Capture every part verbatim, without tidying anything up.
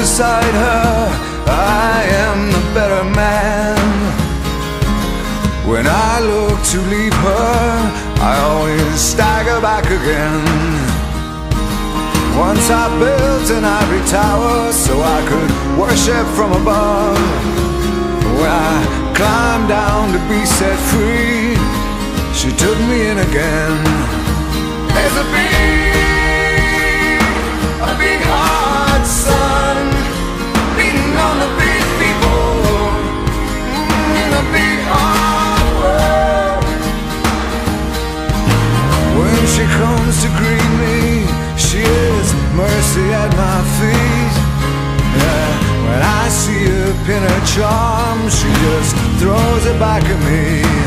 beside her, I am the better man. When I look to leave her, I always stagger back again. Once I built an ivory tower so I could worship from above. When I climbed down to be set free, she took me in again. There's a big, a big hard sun beating on the big people in the big hard world. When she comes to greet me, she is mercy at my feet. Yeah, when I see her pin her charm, she just throws it back at me.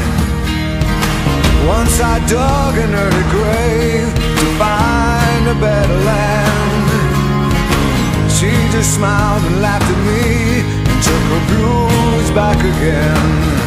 Once I dug an early grave to find a better land. She just smiled and laughed at me and took her blues back again.